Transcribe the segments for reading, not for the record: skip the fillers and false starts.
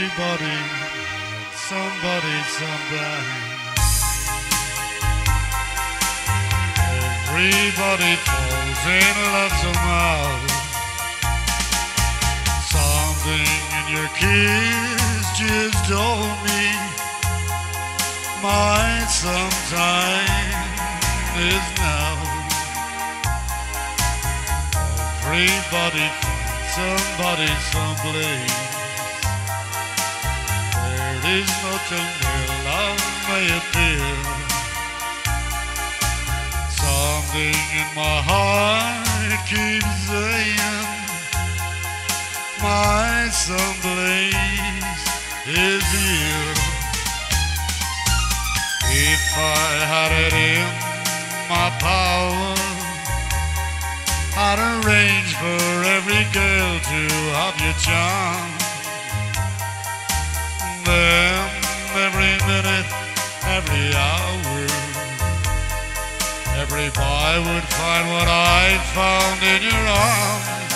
Everybody, somebody, sometime. Everybody falls in love somehow. Something in your kiss just told me my sometime is now. Everybody finds somebody someplace. There is nothing where love may appear. Something in my heart keeps saying my someplace is here. If I had it in my power, I'd arrange for every girl to have your charm. Then every minute, every hour, every boy would find what I found in your arms.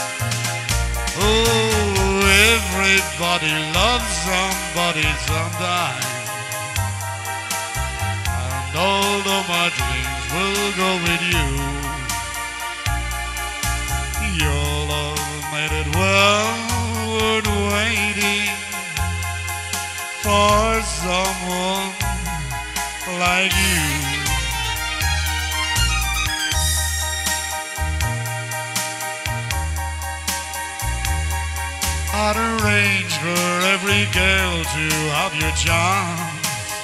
Oh, everybody loves somebody sometime. And although my dreams will go with you, your love made it well worth waiting for someone like you. I'd arrange for every girl to have your charms.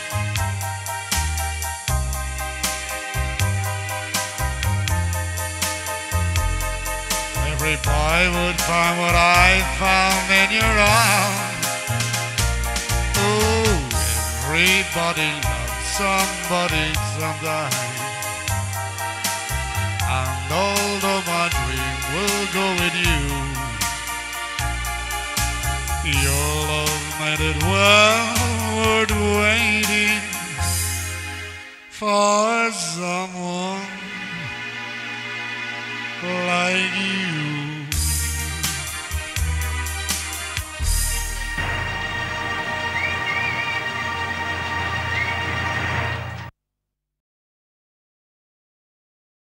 Every boy would find what I found in your arms. Oh, everybody loves somebody sometime. And although my dream will go with you, your love made it well worth waiting for someone like you.